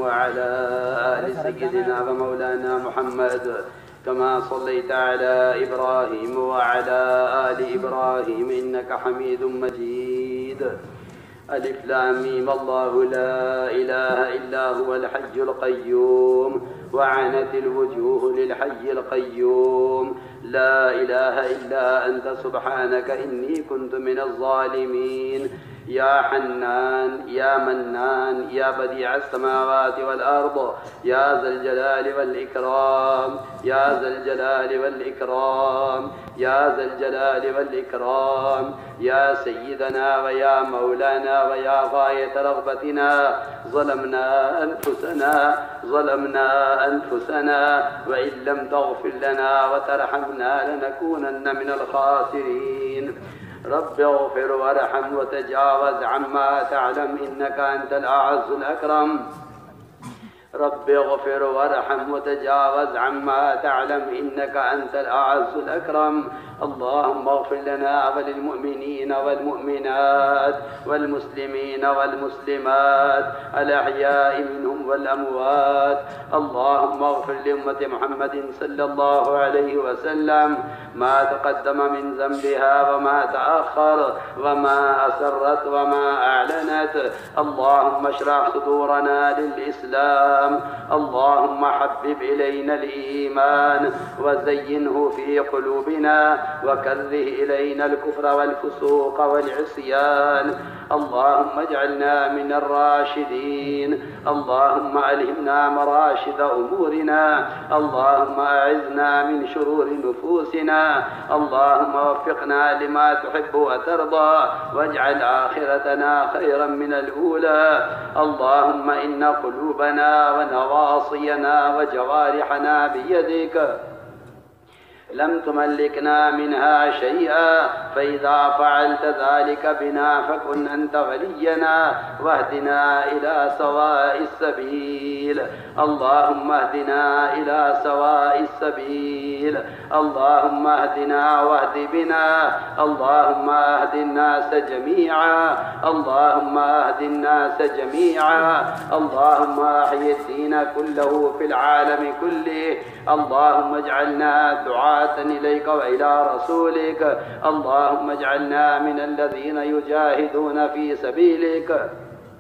وعلى آل سيدنا ومولانا محمد كما صليت على إبراهيم وعلى آل إبراهيم إنك حميد مجيد. ألف لام ميم الله لا إله إلا هو الحي القيوم وعنت الوجوه للحي القيوم لا إله إلا أنت سبحانك إني كنت من الظالمين. يا حنان يا منان يا بديع السماوات والأرض يا ذا الجلال والإكرام يا ذا الجلال والإكرام يا ذا الجلال والإكرام يا سيدنا ويا مولانا ويا غاية رغبتنا ظلمنا أنفسنا وإن لم تغفر لنا وترحمنا لنكونن من الخاسرين. رب اغفر وارحم وتجاوز عما تعلم إنك أنت الأعز الأكرم. رب اغفر وارحم وتجاوز عما تعلم إنك أنت الأعز الأكرم. اللهم اغفر لنا وللمؤمنين والمؤمنات والمسلمين والمسلمات الأحياء منهم والأموات. اللهم اغفر لأمة محمد صلى الله عليه وسلم ما تقدم من ذنبها وما تأخر وما أسرت وما أعلنت. اللهم اشرح صدورنا للإسلام. اللهم حبب إلينا الإيمان وزينه في قلوبنا وكره إلينا الكفر والفسوق والعصيان. اللهم اجعلنا من الراشدين. اللهم ألهمنا مراشد أمورنا. اللهم أعذنا من شرور نفوسنا. اللهم وفقنا لما تحب وترضى واجعل آخرتنا خيرا من الأولى. اللهم إن قلوبنا ونواصينا وجوارحنا بيدك لم تملكنا منها شيئا فإذا فعلت ذلك بنا فكن أنت ولينا واهدنا إلى سواء السبيل. اللهم اهدنا إلى سواء السبيل. اللهم اهدنا واهد بنا. اللهم اهد الناس جميعا. اللهم اهد الناس جميعا. اللهم احي الدين كله في العالم كله. اللهم اجعلنا دعاء إليك وإلى رسولك. اللهم اجعلنا من الذين يجاهدون في سبيلك.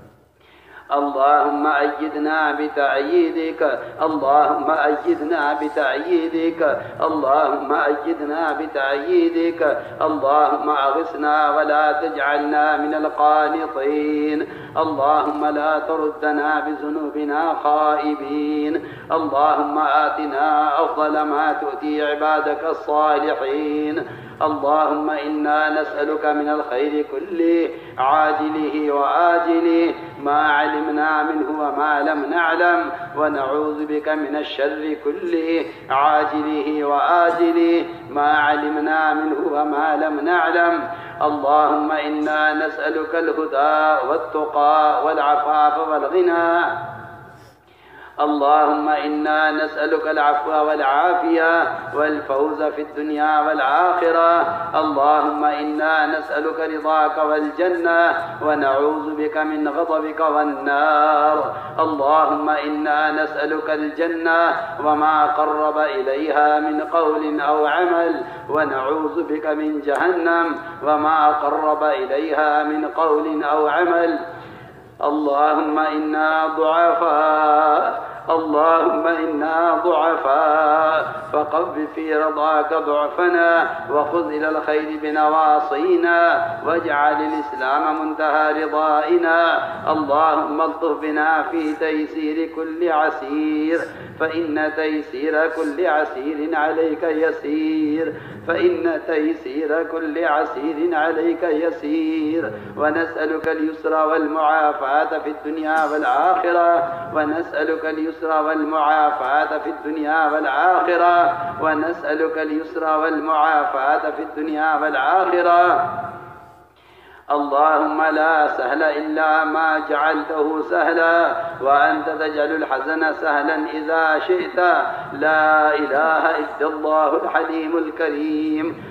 اللهم أيدنا بتأييدك. اللهم أيدنا بتأييدك. اللهم أيدنا بتأييدك. اللهم أغثنا ولا تجعلنا من القانطين. اللهم لا تردنا بذنوبنا خائبين. اللهم آتنا أفضل ما تؤتي عبادك الصالحين. اللهم إنا نسألك من الخير كله عاجله وآجله ما علمنا منه وما لم نعلم ونعوذ بك من الشر كله عاجله وآجله ما علمنا منه وما لم نعلم. اللهم إنا نسألك الهدى والتقى والعفاف والغنى. اللهم إنا نسألك العفو والعافية والفوز في الدنيا والآخرة. اللهم إنا نسألك رضاك والجنة ونعوذ بك من غضبك والنار. اللهم إنا نسألك الجنة وما قرب إليها من قول أو عمل ونعوذ بك من جهنم وما قرب إليها من قول أو عمل. اللهم إنا ضعفاء. اللهم إنا ضعفاء فقو في رضاك ضعفنا وخذ إلى الخير بنواصينا واجعل الإسلام منتهى رضائنا. اللهم الطف بنا في تيسير كل عسير فإن تيسير كل عسير عليك يسير. فإن تيسير كل عسير عليك يسير. ونسألك اليسر والمعافاة في الدنيا والآخرة. ونسألك اليسر والمعافاة في الدنيا والآخرة. ونسألك اليسر والمعافاة في الدنيا والآخرة. اللهم لا سهل إلا ما جعلته سهلا وأنت تجعل الحزن سهلا إذا شئت. لا إله إلا الله الحليم الكريم.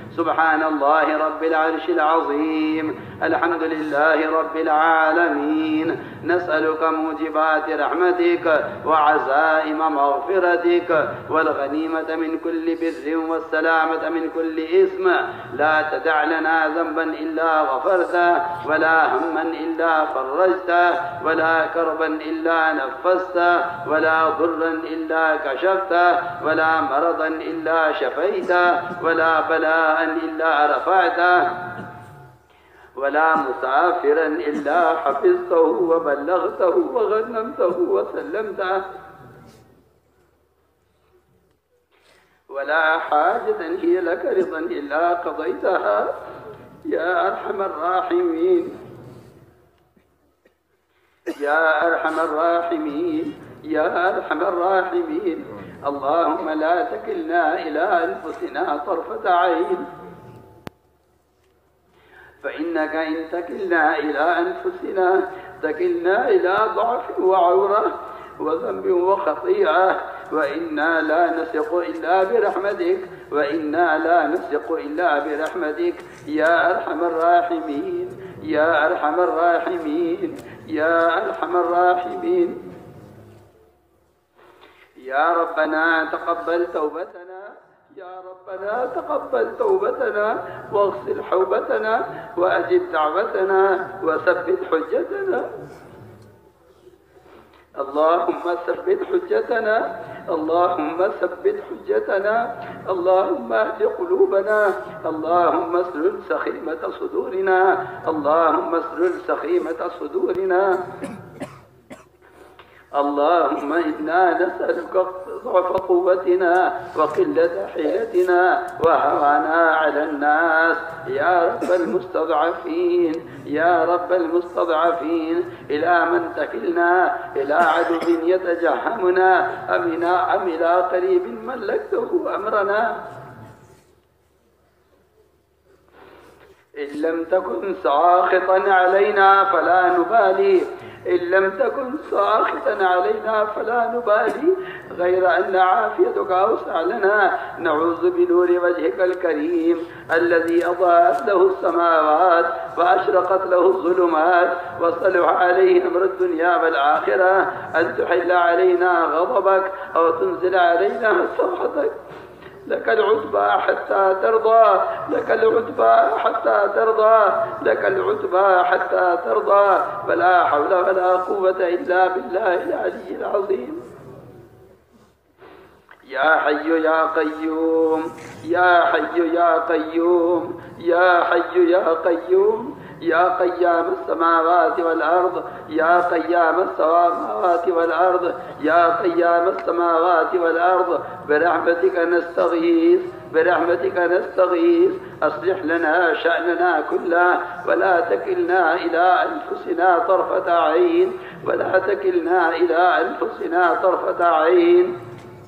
سبحان الله رب العرش العظيم. الحمد لله رب العالمين. نسألك موجبات رحمتك وعزائم مغفرتك والغنيمة من كل بر والسلامة من كل إثم. لا تدع لنا ذنبا إلا غفرته، ولا هما إلا فرجته، ولا كربا إلا نفسته، ولا ضرا إلا كشفته، ولا مرضا إلا شفيته، ولا بلاء إلا رفعته، ولا مسافرا إلا حفظته وبلغته وغنمته وسلمته، ولا حاجة هي لك رضا إلا قضيتها يا أرحم الراحمين، يا أرحم الراحمين، يا أرحم الراحمين. اللهم لا تكلنا إلى أنفسنا طرفة عين، فإنك إن تكلنا إلى أنفسنا تكلنا إلى ضعف وعورة وذنب وخطيئة، وإنا لا نثق إلا برحمتك، وإنا لا نثق إلا برحمتك يا أرحم الراحمين، يا أرحم الراحمين، يا أرحم الراحمين. يا ربنا تقبل توبتنا، يا ربنا تقبل توبتنا واغسل حوبتنا وأجب دعوتنا وثبت حجتنا. اللهم ثبت حجتنا، اللهم ثبت حجتنا، اللهم اهد قلوبنا، اللهم اسلل سخيمة صدورنا، اللهم اسلل سخيمة صدورنا. اللهم إنا نسألك ضعف قوتنا وقلة حيلتنا وهوانا على الناس يا رب المستضعفين، يا رب المستضعفين. إلى من تكلنا؟ إلى عدو يتجهمنا أم إلى قريب ملكته أمرنا؟ إن لم تكن ساخطا علينا فلا نبالي، إن لم تكن ساخطا علينا فلا نبالي، غير أن عافيتك أوسع لنا. نعوذ بنور وجهك الكريم الذي أضاءت له السماوات وأشرقت له الظلمات وصلح عليه أمر الدنيا والآخرة، أن تحل علينا غضبك أو تنزل علينا سخطك. لك العتبى حتى ترضى، لك العتبى حتى ترضى، لك العتبى حتى ترضى، ولا حول ولا قوة إلا بالله العلي العظيم. يا حي يا قيوم، يا حي يا قيوم، يا حي يا قيوم، يا قيام السماوات والأرض، يا قيام السماوات والأرض، يا قيام السماوات والأرض، برحمتك نستغيث، برحمتك نستغيث. أصلح لنا شأننا كله ولا تكلنا إلى أنفسنا طرفة عين، ولا تكلنا إلى أنفسنا طرفة عين.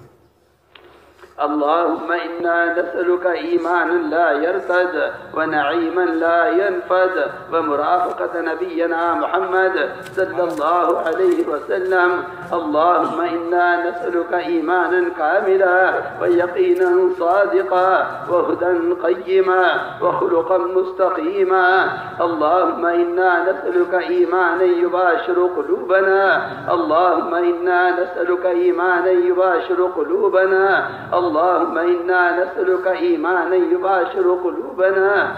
اللهم إنا نسألك إيمانا لا يرتد ونعيما لا ينفد ومرافقة نبينا محمد صلى الله عليه وسلم. اللهم إنا نسألك إيمانا كاملا ويقينا صادقا وهدى قيما وخلقا مستقيما. اللهم إنا نسألك إيمانا يباشر قلوبنا، اللهم إنا نسألك إيمانا يباشر قلوبنا، اللهم إنا نسألك إيمانا يباشر قلوبنا.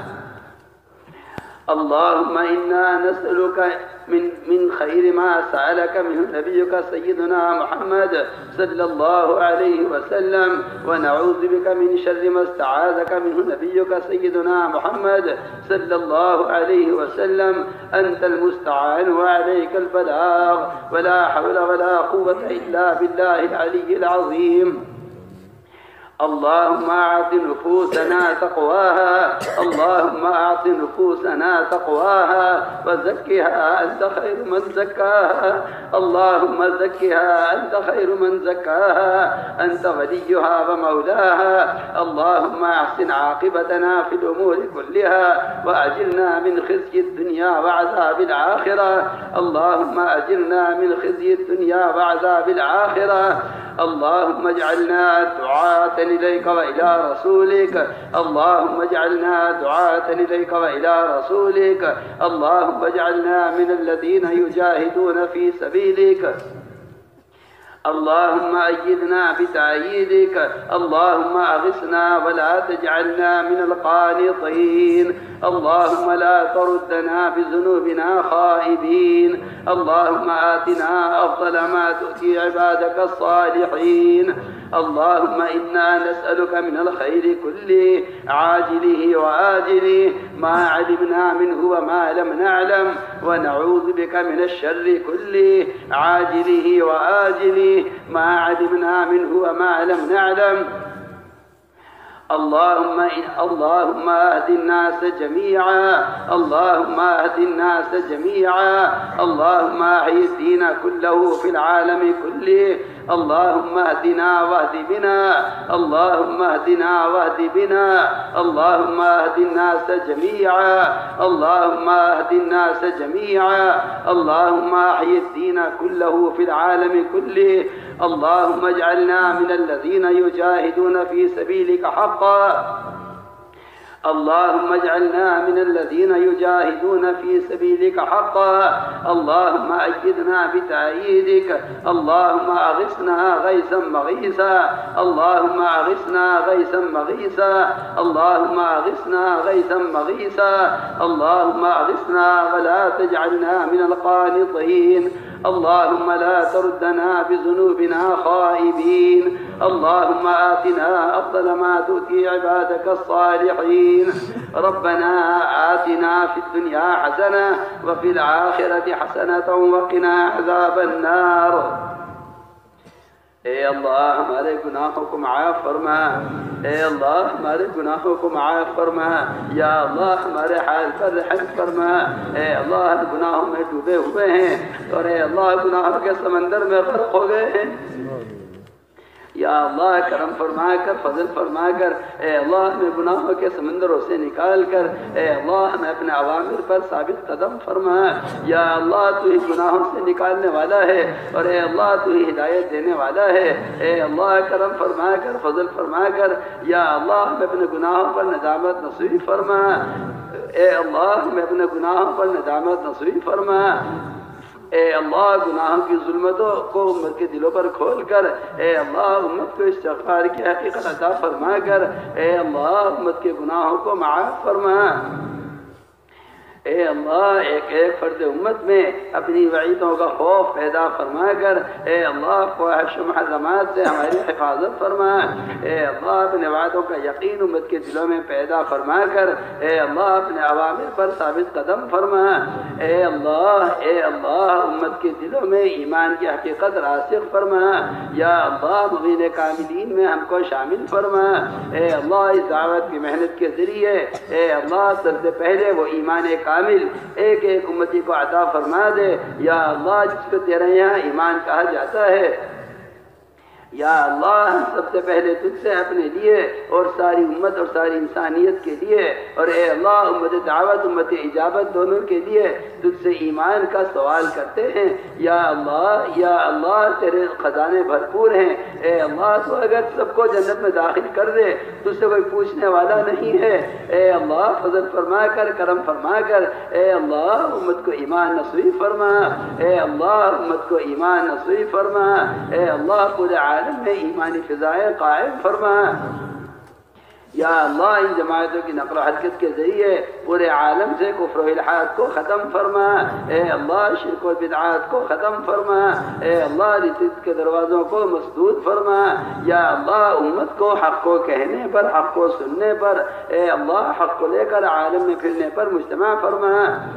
اللهم إنا نسألك من خير ما سألك منه نبيك سيدنا محمد صلى الله عليه وسلم، ونعوذ بك من شر ما استعاذك منه نبيك سيدنا محمد صلى الله عليه وسلم. أنت المستعان وعليك البلاغ، ولا حول ولا قوة إلا بالله العلي العظيم. اللهم أعط نفوسنا تقواها، اللهم أعط نفوسنا تقواها وزكها أنت خير من زكاها، اللهم زكها أنت خير من زكاها، أنت وليها ومولاها. اللهم أحسن عاقبتنا في الأمور كلها وأجرنا من خزي الدنيا وعذاب الآخرة، اللهم أجرنا من خزي الدنيا وعذاب الآخرة. اللهم اجعلنا دعاة إليك وإلى رسولك اللهم اجعلنا دعاة إليك وإلى رسولك اللهم اجعلنا من الذين يجاهدون في سبيلك اللهم أيدنا بتأييدك اللهم أغثنا ولا تجعلنا من القانطين اللهم لا تردنا بذنوبنا خائبين اللهم آتنا أفضل ما تؤتي عبادك الصالحين اللهم إنا نسألك من الخير كله عاجله وآجله ما علمنا منه وما لم نعلم ونعوذ بك من الشر كله عاجله وآجله ما علمنا منه وما لم نعلم اللهم اهد الناس جميعا اللهم اهد الناس جميعا اللهم احي الدين كله في العالم كله اللهم اهدنا واهد بنا اللهم اهدنا واهد بنا اللهم اهد الناس جميعا اللهم اهد الناس جميعا اللهم احي الدين كله في العالم كله اللهم اجعلنا من الذين يجاهدون في سبيلك حقا اللهم اجعلنا من الذين يجاهدون في سبيلك حقا اللهم أيدنا بتأييدك اللهم أغثنا غيثا مغيثا اللهم أغثنا غيثا مغيثا اللهم أغثنا غيثا مغيثا اللهم أغثنا ولا تجعلنا من القانطين اللهم لا تردنا بذنوبنا خائبين اللهم آتنا أفضل ما تؤتي عبادك الصالحين ربنا آتنا في الدنيا حسنة وفي الآخرة حسنة وقنا عذاب النار اے اللہ ہمارے گناہوں کو معاف فرما اے اللہ ہمارے گناہوں کو معاف فرما یا اللہ ہمارے حال پر رحم فرما اے اللہ گناہوں میں ڈوبے ہوئے ہیں اور اے اللہ گناہوں کے سمندر میں غرق ہو گئے ہیں یا اللہ کرم فرما کر فضل فرما کر اے اللہ ہمیں گناہوں کے سمندروں سے نکال کر اے اللہ ہمیں اپنے اوامر پر ثابت قدم فرما یا اللہ تو ہی گناہوں سے نکالنے والا ہے اور اے اللہ تو ہی ہدایت دینے والا ہے اے اللہ کرم فرما کر فضل فرما کر یا اللہ ہمیں اپنے گناہوں پر ندامت نصیب فرما اے اللہ ہمیں اپنے گناہوں پر ندامت نصیب فرما اے اللہ گناہوں کی ظلمتوں کو امت کے دلوں پر کھول کر اے اللہ امت کو استغفار کی حقیقت عطا فرما کر اے اللہ امت کے گناہوں کو معاف فرما اے اللہ ایک ایک فرد امت میں اپنی وعیدوں کا خوف پیدا فرما کر اے اللہ خواہش و محرمات سے ہماری حفاظت فرما اے اللہ اپنے وعدوں کا یقین امت کے دلوں میں پیدا فرما کر اے اللہ اپنے اوامر پر ثابت قدم فرما اے اللہ امت کے دلوں میں ایمان کی حقیقت راسخ فرما یا اللہ مبین کاملین میں ہم کو شامل فرما اے اللہ اس دعوت کی محنت کے ذریعے اے اللہ سب سے پہلے وہ ایمان کامل ایک ایک امتی کو عطا فرما دے یا اللہ جس کو تیرے یہاں ایمان کہا جاتا ہے یا اللہ ہم سب سے پہلے تجھ سے اپنے لیے اور ساری امت اور ساری انسانیت کے لیے اور اے اللہ امت دعوت امت اجابت دونوں کے لیے تجھ سے ایمان کا سوال کرتے ہیں یا اللہ تیرے خزانے بھرپور ہیں اے اللہ تو اگر سب کو جنت میں داخل کر دے تجھ سے کوئی پوچھنے والا نہیں ہے اے اللہ فضل فرما کر کرم فرما کر اے اللہ امت کو ایمان نصیب فرما اے اللہ امت کو ایمان نصیب فرما اے اللہ پورے عالم میں ایمانی فضائیں قائم فرما یا اللہ ان جماعتوں کی نقل و حرکت کے ذریعے پورے عالم سے کفر و الحاد کو ختم فرما اے اللہ شرک و بدعات کو ختم فرما اے اللہ رزق کے دروازوں کو مسدود فرما یا اللہ امت کو حق کو کہنے پر حق کو سننے پر اے اللہ حق کو لے کر عالم میں پھرنے پر مجتمع فرما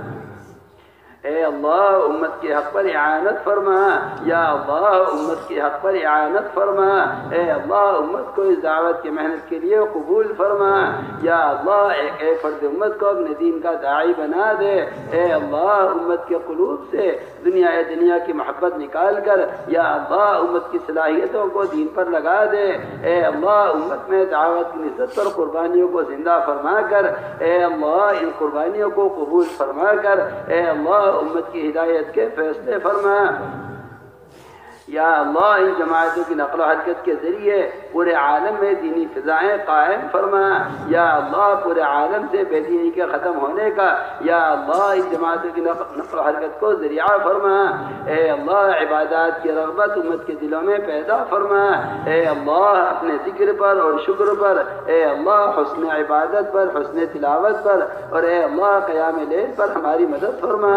اے اللہ امت کے حق پر اعانت فرما یا اللہ امت کے حق پر اعانت فرما اے اللہ امت کو اس دعوت کی محنت کے لیے قبول فرما یا اللہ ایک ایک فرد امت کو اپنے دین کا داعی بنا دے اے اللہ امت کے قلوب سے دنیا کی محبت نکال کر یا اللہ امت کی صلاحیتوں کو دین پر لگا دے اے اللہ امت میں دعوت کی نصرت پر قربانیوں کو زندہ فرما کر اے اللہ ان قربانیوں کو قبول فرما کر اے اللہ امت کی ہدایت کے فیصلے فرما یا اللہ ان جماعتوں کی نقل و حرکت کے ذریعے پورے عالم میں دینی فضائیں قائم فرما، یا اللہ پورے عالم سے بے دینی کے ختم ہونے کا یا اللہ ان جماعتوں کی نقل و حرکت کو ذریعہ فرما، اے اللہ عبادات کی رغبت امت کے دلوں میں پیدا فرما، اے اللہ اپنے ذکر پر اور شکر پر، اے اللہ حسن عبادت پر، حسن تلاوت پر، اور اے اللہ قیام لیل پر ہماری مدد فرما،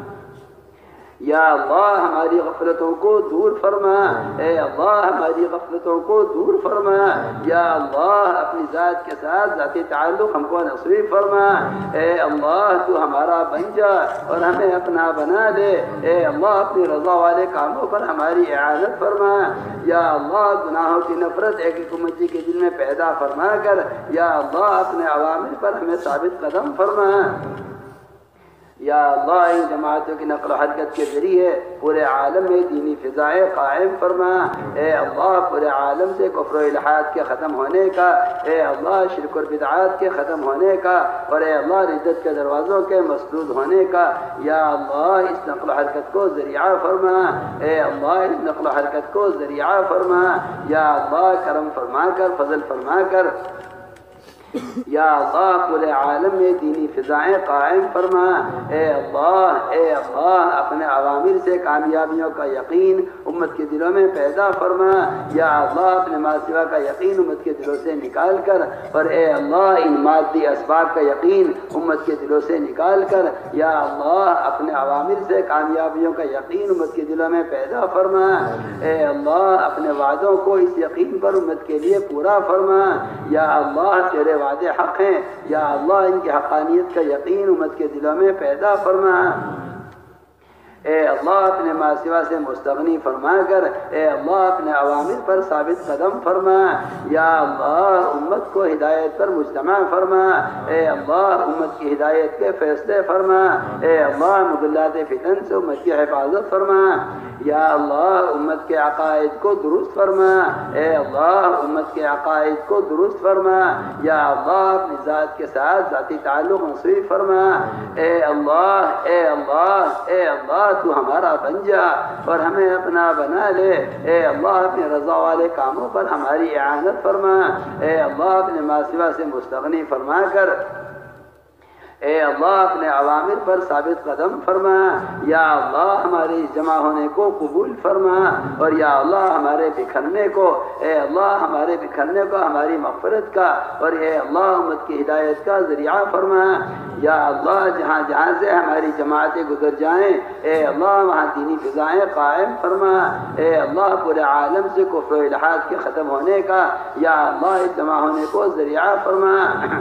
یا اللہ ہماری غفلتوں کو دور فرما، اے اللہ ہماری غفلتوں کو دور فرما، یا اللہ اپنی ذات کے ساتھ ذاتی تعلق ہم کو نصیب فرما، اے اللہ تو ہمارا بن جا اور ہمیں اپنا بنا لے، اے اللہ اپنی رضا والے کاموں پر ہماری اعانت فرما، یا اللہ گناہوں کی نفرت ایک ایک امتی کے دل میں پیدا فرما کر یا اللہ اپنے عوامل پر ہمیں ثابت قدم فرما، یا اللہ ان جماعتوں کی نقل و حرکت کے ذریعے پورے عالم میں دینی فضائیں قائم فرما، اے اللہ پورے عالم سے کفر و الحاد کے ختم ہونے کا، اے اللہ شرک و بدعات کے ختم ہونے کا، اور اے اللہ ردت کے دروازوں کے مسدود ہونے کا، یا اللہ اس نقل و حرکت کو ذریعہ فرما، اے اللہ اس نقل و حرکت کو ذریعہ فرما، یا اللہ کرم فرما کر فضل فرما کر یا اللہ پورے عالم میں دینی فضائیں قائم فرما، اے اللہ اپنے عوامل سے کامیابیوں کا یقین امت کے دلوں میں پیدا فرما، یا اللہ اپنے ما سوا کا یقین امت کے دلوں سے نکال کر، اور اے اللہ ان مادی اسباب کا یقین امت کے دلوں سے نکال کر یا اللہ اپنے عوامل سے کامیابیوں کا یقین امت کے دلوں میں پیدا فرما، اے اللہ اپنے وعدوں کو اس یقین پر امت کے لیے پورا فرما، یا اللہ تیرے وعدے حق ہیں، یا اللہ ان کی حقانیت کا یقین امت کے دلوں میں پیدا فرما، اے اللہ اپنے ما سوا سے مستغنی فرما کر اے اللہ اپنے عوامل پر ثابت قدم فرما، یا اللہ امت کو ہدایت پر مجتمع فرما، اے اللہ امت کی ہدایت کے فیصلے فرما، اے اللہ مضلات فتن سے امت کی حفاظت فرما، یا اللہ امت کے عقائد کو درست فرما، اے اللہ امت کے عقائد کو درست فرما، یا اللہ اپنی ذات کے ساتھ ذاتی تعلق نصیب فرما، اے اللہ اے اللہ اے اللہ تو ہمارا بن جا اور ہمیں اپنا بنا لے، اے اللہ اپنے رضا والے کاموں پر ہماری اعانت فرما، اے اللہ اپنے ما سوا سے مستغنی فرما کر اے اللہ اپنے عوامل پر ثابت قدم فرما، یا اللہ ہمارے جمع ہونے کو قبول فرما، اور یا اللہ ہمارے بکھرنے کو اے اللہ ہمارے بکھرنے کو ہماری مغفرت کا اور اے اللہ امت کی ہدایت کا ذریعہ فرما، یا اللہ جہاں جہاں سے ہماری جماعتیں گزر جائیں اے اللہ وہاں دینی فضائیں قائم فرما، اے اللہ پورے عالم سے کفر و الحاد کے ختم ہونے کا یا اللہ اس جمع ہونے کو ذریعہ فرما،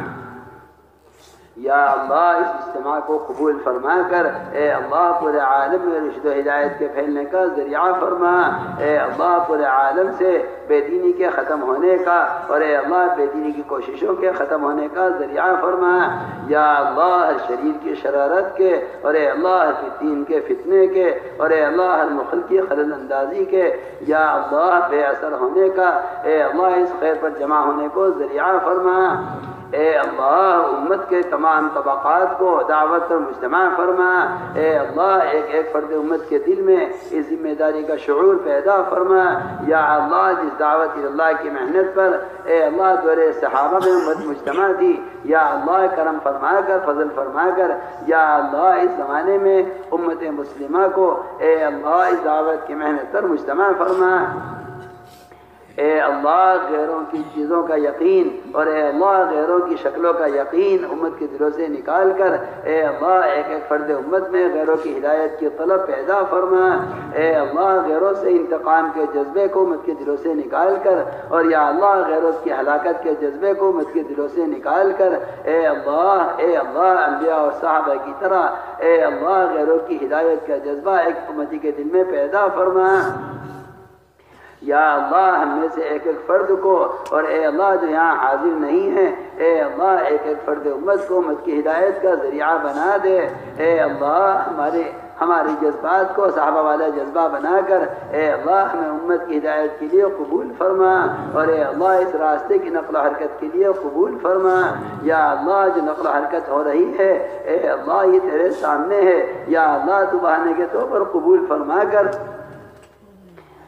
یا اللہ اس اجتماع کو قبول فرما کر اے اللہ پورے عالم میں رشد و ہدایت کے پھیلنے کا ذریعہ فرما، اے اللہ پورے عالم سے بے دینی کے ختم ہونے کا اور اے اللہ بے دینی کی کوششوں کے ختم ہونے کا ذریعہ فرما، یا اللہ ہر شریر کی شرارت کے اور اے اللہ ہر دین کے فتنے کے اور اے اللہ ہر مخلوق کی خلل اندازی کے یا اللہ بے اثر ہونے کا اے اللہ اس خیر پر جمع ہونے کو ذریعہ فرما، اے اللہ امت کے تمام طبقات کو دعوت اور مجتمع فرما، اے اللہ ایک ایک فرد امت کے دل میں اس ذمہ داری کا شعور پیدا فرما، یا اللہ جس دعوت اللہ کی محنت پر اے اللہ دور صحابہ میں امت مجتمع تھی یا اللہ کرم فرما کر فضل فرما کر یا اللہ اس زمانے میں امت مسلمہ کو اے اللہ اس دعوت کی محنت پر مجتمع فرما، اے اللہ غیروں کی چیزوں کا یقین اور اے اللہ غیروں کی شکلوں کا یقین امت کے دلوں سے نکال کر اے اللہ ایک ایک فرد امت میں غیروں کی ہدایت کی طلب پیدا فرما، اے اللہ غیروں سے انتقام کے جذبے کو امت کے دلوں سے نکال کر اور یا اللہ غیروں کی ہلاکت کے جذبے کو امت کے دلوں سے نکال کر اے اللہ انبیاء اور صحابہ کی طرح اے اللہ غیروں کی ہدایت کا جذبہ ایک امتی کے دل میں پیدا فرما، یا اللہ ہم میں سے ایک ایک فرد کو اور اے اللہ جو یہاں حاضر نہیں ہے اے اللہ ایک ایک فرد امت کو امت کی ہدایت کا ذریعہ بنا دے، اے اللہ ہماری جذبات کو صحابہ والا جذبہ بنا کر اے اللہ ہمیں امت کی ہدایت کے لیے قبول فرما اور اے اللہ اس راستے کی نقل و حرکت کے لیے قبول فرما، یا اللہ جو نقل و حرکت ہو رہی ہے اے اللہ یہ تیرے سامنے ہے، یا اللہ تو بہانے کے طور پر قبول فرما کر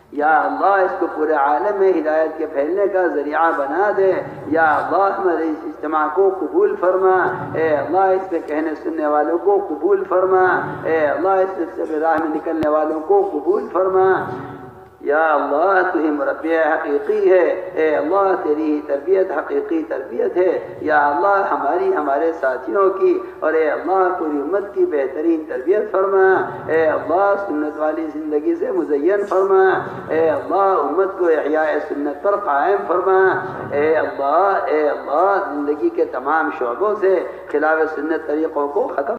یا اللہ اس کو پورے عالم میں ہدایت کے پھیلنے کا ذریعہ بنا دے. یا اللہ ہمارے اس اجتماع کو قبول فرما. اے اللہ اس پہ کہنے سننے والوں کو قبول فرما. اے اللہ اس سے راہ میں نکلنے والوں کو قبول فرما. یا اللہ تو ہی مربی حقیقی ہے. اے اللہ تیری ہی تربیت حقیقی تربیت ہے. یا اللہ ہمارے ساتھیوں کی اور اے اللہ پوری امت کی بہترین تربیت فرما. اے اللہ سنت والی زندگی سے مزین فرما. اے اللہ امت کو احیاء سنت پر قائم فرما. اے اللہ زندگی کے تمام شعبوں سے خلاف سنت طریقوں کو ختم